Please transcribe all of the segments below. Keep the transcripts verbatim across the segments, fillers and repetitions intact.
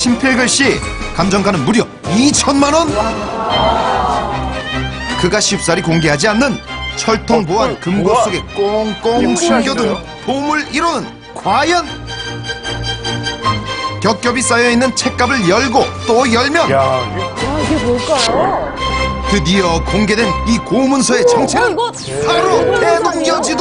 친필 글씨, 감정가는 무려 이천만 원! 그가 쉽사리 공개하지 않는 철통 보안 금고 속에 꽁꽁 숨겨둔 보물 일 호는 과연? 겹겹이 쌓여있는 책갑을 열고 또 열면 야, 이게 뭘까요? 드디어 공개된 이 고문서의 정체는 어, 바로 대동여지도!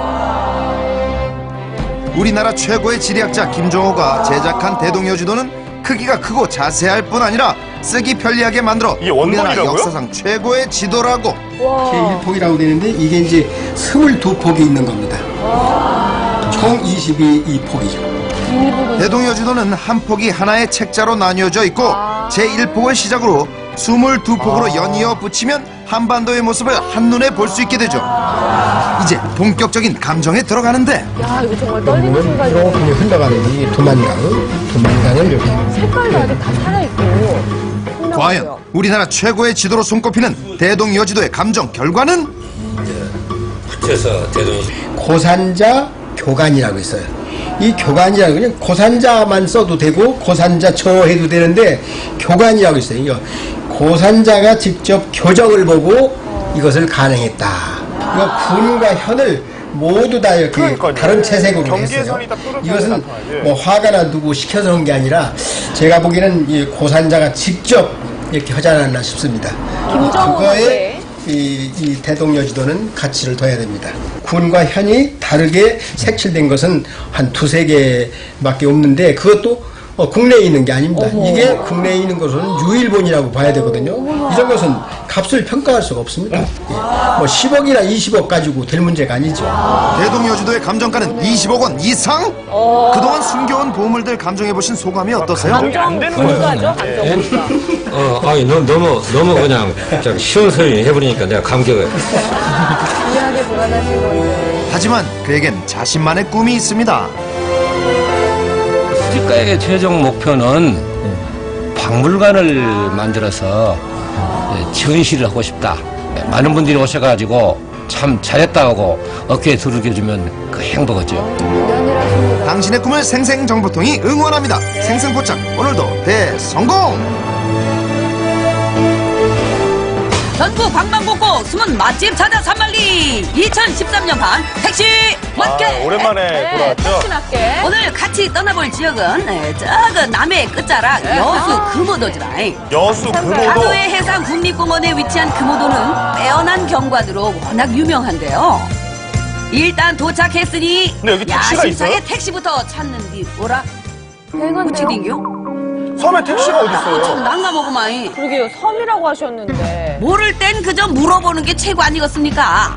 우리나라 최고의 지리학자 김종호가 제작한 대동여지도는 크기가 크고 자세할 뿐 아니라 쓰기 편리하게 만들어 이게 우리나라 원본이라고요? 역사상 최고의 지도라고. 와. 제일 폭이라고 되는데 이게 이제 스물두 폭이 있는 겁니다. 총 이십이 폭이죠. 대동여지도는 한 폭이 하나의 책자로 나뉘어져 있고 제일 폭을 시작으로 이십이 폭으로 연이어 붙이면 한반도의 모습을 한눈에 볼 수 있게 되죠. 이제 본격적인 감정에 들어가는데 야, 이거 정말 떨리는 보면 순간이에요. 이렇게 흘러가는 이 두만강, 두만강을 이렇게 색깔도 아직 다 살아있고. 과연 우리나라 최고의 지도로 손꼽히는 대동여지도의 감정 결과는? 붙여서 대동 고산자 교관이라고 있어요. 이 교관이라고 그냥 고산자만 써도 되고 고산자처 해도 되는데 교관이라고 있어요. 이거 고산자가 직접 교정을 보고 이것을 가능했다. 이거 군과 현을 모두 다 이렇게 그러니까요. 다른 채색으로 경계선이 했어요. 다 뾰족하게 이것은 나타나지. 뭐 화가나 누구 시켜서 한 게 아니라 제가 보기에는 이 고산자가 직접 이렇게 하지 않았나 싶습니다. 김정호 그거에 선수의 이, 이 대동여지도는 가치를 둬야 됩니다. 군과 현이 다르게 색칠된 것은 한 두세 개밖에 없는데 그것도 어, 국내에 있는 게 아닙니다. 어머. 이게 국내에 있는 것은 유일본이라고 봐야 되거든요. 이런 것은 값을 평가할 수가 없습니다. 예. 뭐 십억이나 이십억 가지고 될 문제가 아니죠. 대동여지도의 감정가는 이십억 원 이상? 그동안 숨겨온 보물들 감정해보신 소감이 어떠세요? 감정 안 되는 불가죠? 거죠. 감정 불가. 어, 아니 너, 너무 너무 그냥 좀 쉬운 소리 해버리니까 내가 감격을. 미안하게 불안하신 건데. 하지만 그에겐 자신만의 꿈이 있습니다. 수집가의 최종 목표는 박물관을 만들어서 전시를 하고 싶다. 많은 분들이 오셔가지고 참 잘했다고 어깨에 두들겨주면 그 행복하죠. 당신의 꿈을 생생정보통이 응원합니다. 생생포착 오늘도 대성공! 전국 방방곡곡 숨은 맛집 찾아 산말리 이천십삼 년판 택시 맛게. 아, 오랜만에 돌아왔죠? 택시 맞게. 오늘 같이 떠나볼 지역은 에, 저그 남해 끝자락 여수 금오도지라. 여수 금오도. 하도해 해상 국립공원에 위치한 금오도는 빼어난 경관으로 워낙 유명한데요. 일단 도착했으니 근데 여기 택시가 야심차게 있어요? 택시부터 찾는디 뭐라? 대건데요. 우치딩교? 섬에 택시가 참 어딨어요? 난감하구만. 그러게요. 섬이라고 하셨는데. 모를 땐 그저 물어보는 게 최고 아니겠습니까?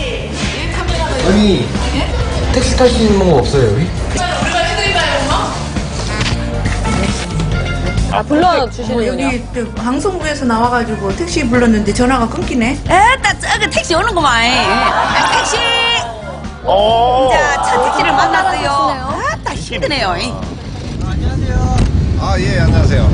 아니 택시 탈 수 있는 거 없어요 여기? 아, 불러주시는군요. 여기 저 방송국에서 나와가지고 택시 불렀는데 전화가 끊기네. 에따 저기 택시 오는구만. 아, 택시! 어. 자, 첫 택시를 만났어요. 아따 힘드네요. 아, 예, 안녕하세요.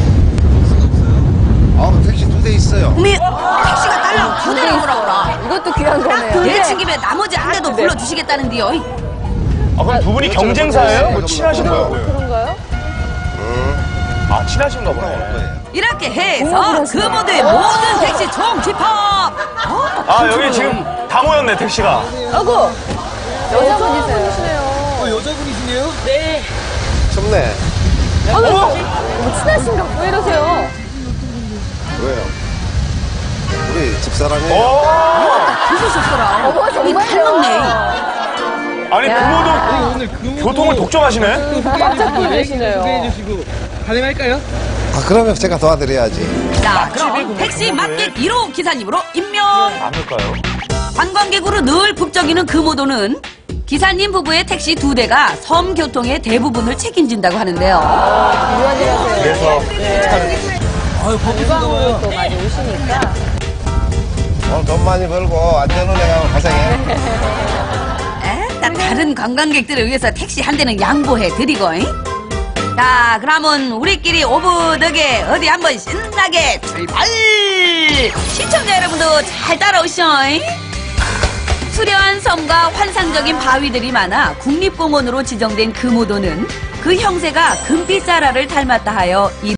아, 택시 두 대 있어요. 어미, 택시가 딸랑 두 대를 오라오라. 이것도 귀한 거네요. 내친 김에 나머지 한 대도 불러주시겠다는데요. 아, 그럼 두 분이 경쟁사예요? 뭐 친하신가 봐요. 그런가요? 아, 친하신가 보네. 이렇게 해서 그 모두의 모든 택시 총 집합. 어, 아, 여기 지금 다 모였네, 택시가. 아이고. 여자분이세요. 어, 여자분이시네요? 네. 춥네. 아유, 뭐 친하신가? 왜 이러세요? 왜요? 우리 집사람이 오! 부수셨어라. 어머, 이 탈먹네. 아니, 야. 금오도 오늘 그 교통을 독점하시네? 깜짝 놀라시네요. 해주시고 가능할까요? 아, 그러면 제가 도와드려야지. 자, 그럼 택시 맛객 일 호 기사님으로 임명. 아닐까요? 관광객으로 늘 북적이는 금오도는 기사님 부부의 택시 두 대가 섬 교통의 대부분을 책임진다고 하는데요. 유한 일 하세요. 그래서 아유 관광으로 또 많이 오시니까. 오늘 돈 많이 벌고 안전운행하고 고생해. 에따, 다른 관광객들을 위해서 택시 한 대는 양보해 드리고. 잉? 자, 그러면 우리끼리 오브덕에 어디 한번 신나게 출발! 시청자 여러분도 잘 따라오시오. 잉? 수려한 섬과 환상적인 바위들이 많아 국립공원으로 지정된 금오도는 그 형세가 금빛자라를 닮았다 하여 이